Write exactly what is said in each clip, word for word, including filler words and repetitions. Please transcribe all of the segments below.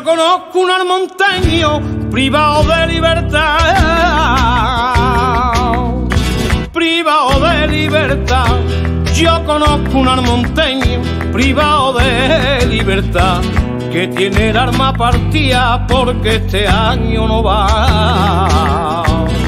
conozco un almonteño privado de libertad, privado de libertad. Yo conozco un almonteño privado de libertad que tiene el arma partida porque este año no va,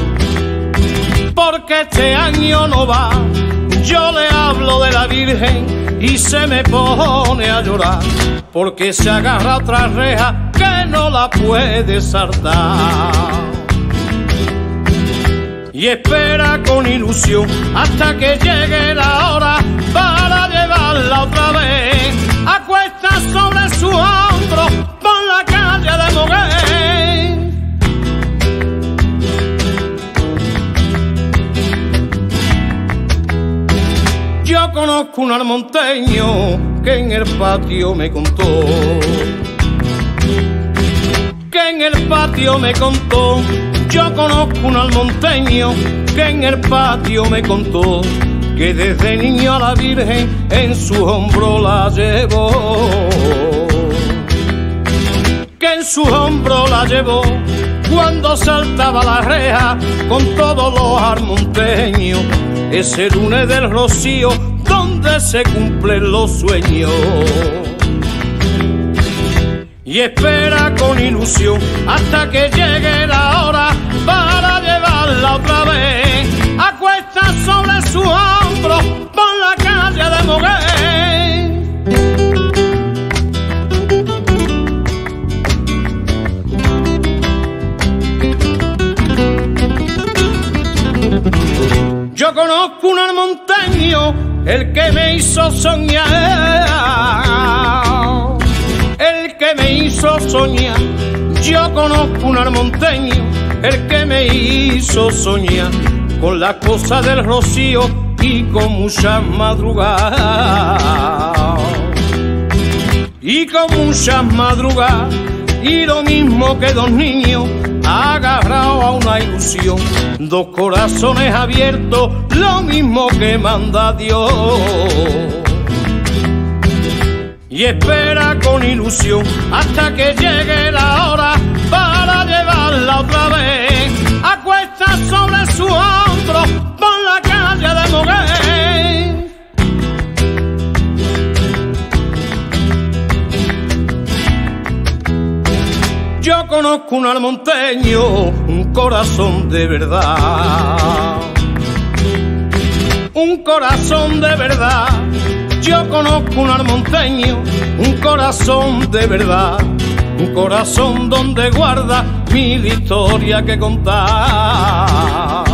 porque este año no va. Yo le hablo de la Virgen y se me pone a llorar porque se agarra a otra reja que no la puede saltar y espera con ilusión hasta que llegue la hora para llevarla otra vez a cuestas sobre su hombro por la calle de Moguer. Yo conozco un almonteño que en el patio me contó, que en el patio me contó. Yo conozco un almonteño que en el patio me contó que desde niño a la Virgen en su hombro la llevó, que en su hombro la llevó cuando saltaba la reja con todos los almonteños. Ese lunes del rocío donde se cumplen los sueños y espera con ilusión hasta que llegue la hora para llevarla otra vez a cuestas sobre su hombro por la calle de Moguer. Yo conozco un almonteño, el que me hizo soñar, el que me hizo soñar. Yo conozco un almonteño, el que me hizo soñar con las cosas del rocío y con muchas madrugadas, y con muchas madrugadas, y lo mismo que dos niños agarrados a una ilusión, dos corazones abiertos, lo mismo que manda Dios, y espera con ilusión hasta que llegue la hora para llevarla otra vez a cuestas sobre su hombro por la calle de Moguer. Yo conozco un almonteño, un corazón de verdad, un corazón de verdad. Yo conozco un almonteño, un corazón de verdad, un corazón donde guarda mil historias que contar,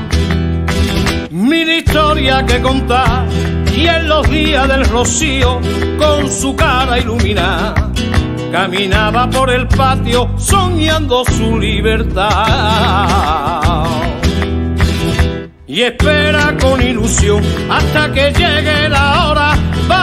mil historias que contar. Y en los días del rocío, con su cara iluminada, caminaba por el patio soñando su libertad y espera con ilusión hasta que llegue la hora